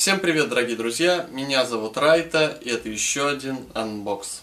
Всем привет, дорогие друзья! Меня зовут Райта, и это еще один анбокс.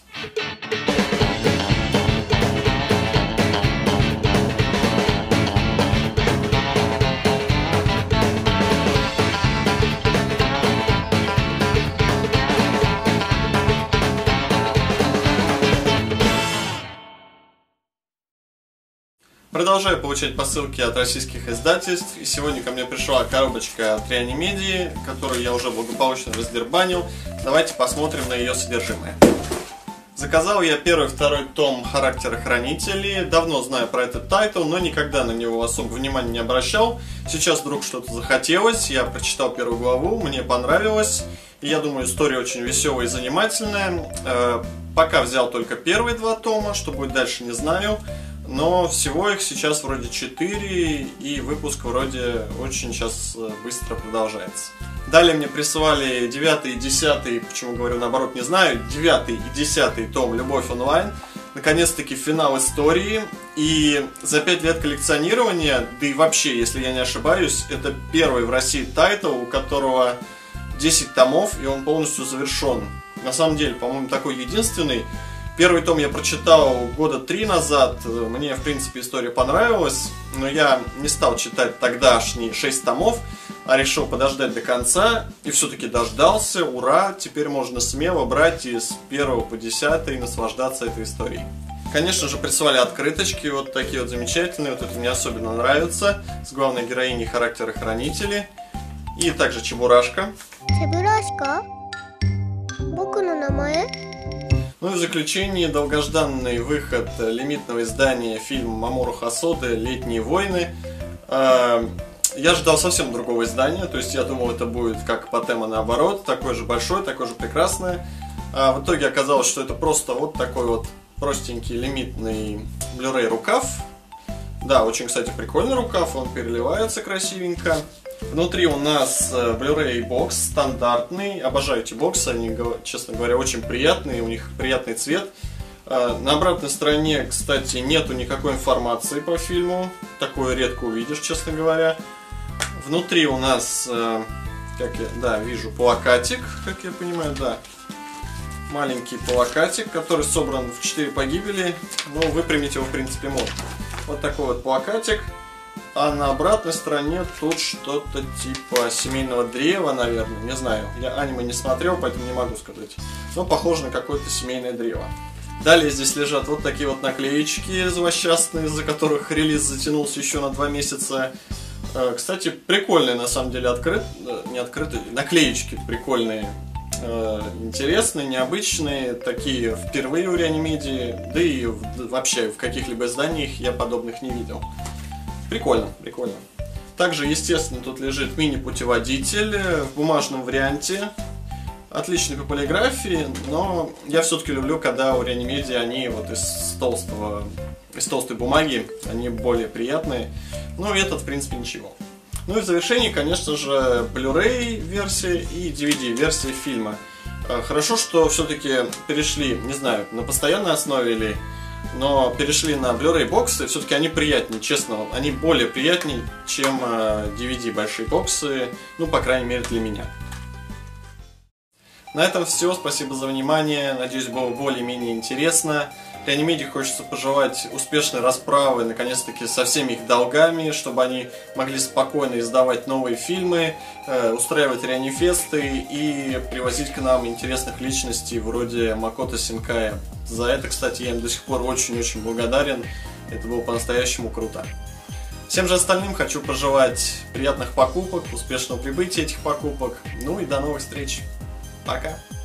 Продолжаю получать посылки от российских издательств, и сегодня ко мне пришла коробочка от Реанимедии, которую я уже благополучно раздербанил. Давайте посмотрим на ее содержимое. Заказал я первый и второй том «Характера хранителей». Давно знаю про этот тайтл, но никогда на него особо внимания не обращал. Сейчас вдруг что-то захотелось, я прочитал первую главу, мне понравилось. И я думаю, история очень веселая и занимательная. Пока взял только первые два тома, что будет дальше, не знаю. Но всего их сейчас вроде 4, и выпуск вроде очень сейчас быстро продолжается. Далее мне присылали 9 и 10, почему говорю наоборот, не знаю, 9 и 10 том «Любовь онлайн». Наконец-таки финал истории, и за 5 лет коллекционирования, да и вообще, если я не ошибаюсь, это первый в России тайтл, у которого 10 томов, и он полностью завершен. На самом деле, по-моему, такой единственный. Первый том я прочитал года 3 назад, мне, в принципе, история понравилась, но я не стал читать тогдашние 6 томов, а решил подождать до конца, и все-таки дождался, ура, теперь можно смело брать и с 1 по 10 наслаждаться этой историей. Конечно же, присылали открыточки, вот такие вот замечательные, вот это мне особенно нравится, с главной героиней «Характера хранителей», и также Чебурашка. Чебурашка? Ну и в заключение долгожданный выход лимитного издания фильма Мамору Хосоды «Летние войны». Я ждал совсем другого издания, то есть я думал, это будет как Патема наоборот, такое же большое, такое же прекрасное. А в итоге оказалось, что это просто вот такой вот простенький лимитный Blu-ray рукав. Да, очень, кстати, прикольный рукав, он переливается красивенько. Внутри у нас Blu-ray бокс стандартный, обожаю эти боксы, они, честно говоря, очень приятные, у них приятный цвет. На обратной стороне, кстати, нету никакой информации по фильму, такое редко увидишь, честно говоря. Внутри у нас, вижу плакатик, как я понимаю, да, маленький плакатик, который собран в 4 погибели, но выпрямить его, в принципе, можно. Вот такой вот плакатик. А на обратной стороне тут что-то типа семейного древа, наверное, не знаю. Я аниме не смотрел, поэтому не могу сказать. Но похоже на какое-то семейное древо. Далее здесь лежат вот такие вот наклеечки злосчастные, из-за которых релиз затянулся еще на 2 месяца. Кстати, прикольные на самом деле наклеечки прикольные. Интересные, необычные, такие впервые у Реанимедии, да и вообще в каких-либо изданиях я подобных не видел. Прикольно, прикольно. Также, естественно, тут лежит мини-путеводитель в бумажном варианте. Отличный по полиграфии, но я все-таки люблю, когда у Реанимедии они вот из толстой бумаги, они более приятные. Ну, этот, в принципе, ничего. Ну и в завершении, конечно же, Blu-ray версия и DVD версия фильма. Хорошо, что все-таки перешли, не знаю, на постоянной основе или... но перешли на Blu-ray боксы, все-таки они приятнее, честно, они более приятнее, чем DVD большие боксы, ну, по крайней мере, для меня. На этом все, спасибо за внимание, надеюсь, было более-менее интересно. Реанимедии хочется пожелать успешной расправы, наконец-таки, со всеми их долгами, чтобы они могли спокойно издавать новые фильмы, устраивать реанифесты и привозить к нам интересных личностей вроде Макото Синкая. За это, кстати, я им до сих пор очень-очень благодарен, это было по-настоящему круто. Всем же остальным хочу пожелать приятных покупок, успешного прибытия этих покупок, ну и до новых встреч. Пока!